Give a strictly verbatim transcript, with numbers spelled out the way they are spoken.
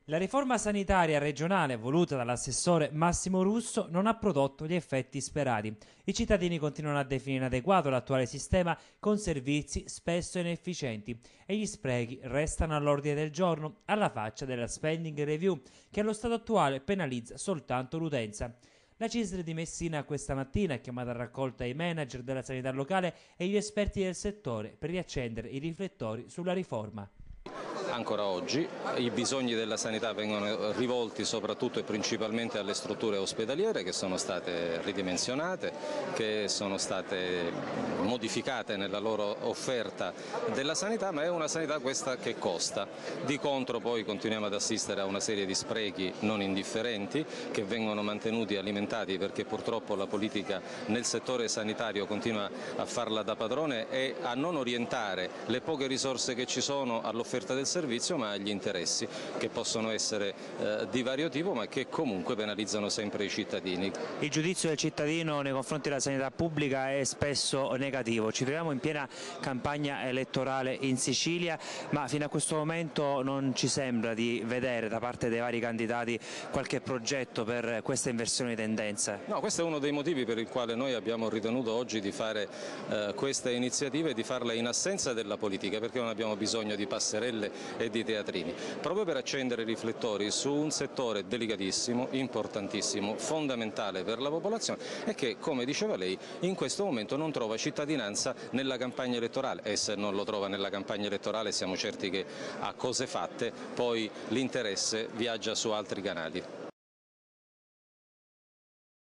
La riforma sanitaria regionale voluta dall'assessore Massimo Russo non ha prodotto gli effetti sperati. I cittadini continuano a definire inadeguato l'attuale sistema con servizi spesso inefficienti e gli sprechi restano all'ordine del giorno alla faccia della spending review che allo stato attuale penalizza soltanto l'utenza. La C I S L di Messina questa mattina ha chiamato a raccolta i manager della sanità locale e gli esperti del settore per riaccendere i riflettori sulla riforma. Ancora oggi i bisogni della sanità vengono rivolti soprattutto e principalmente alle strutture ospedaliere che sono state ridimensionate, che sono state modificate nella loro offerta della sanità, ma è una sanità questa che costa. Di contro poi continuiamo ad assistere a una serie di sprechi non indifferenti che vengono mantenuti e alimentati perché purtroppo la politica nel settore sanitario continua a farla da padrone e a non orientare le poche risorse che ci sono all'offerta del servizio ma agli interessi che possono essere eh, di vario tipo ma che comunque penalizzano sempre i cittadini. Il giudizio del cittadino nei confronti della sanità pubblica è spesso negativo. Ci troviamo in piena campagna elettorale in Sicilia, ma fino a questo momento non ci sembra di vedere da parte dei vari candidati qualche progetto per questa inversione di tendenza. No, questo è uno dei motivi per il quale noi abbiamo ritenuto oggi di fare eh, queste iniziative e di farle in assenza della politica, perché non abbiamo bisogno di passerelle e di teatrini, proprio per accendere i riflettori su un settore delicatissimo, importantissimo, fondamentale per la popolazione e che, come diceva lei, in questo momento non trova cittadinanza nella campagna elettorale e se non lo trova nella campagna elettorale siamo certi che a cose fatte poi l'interesse viaggia su altri canali.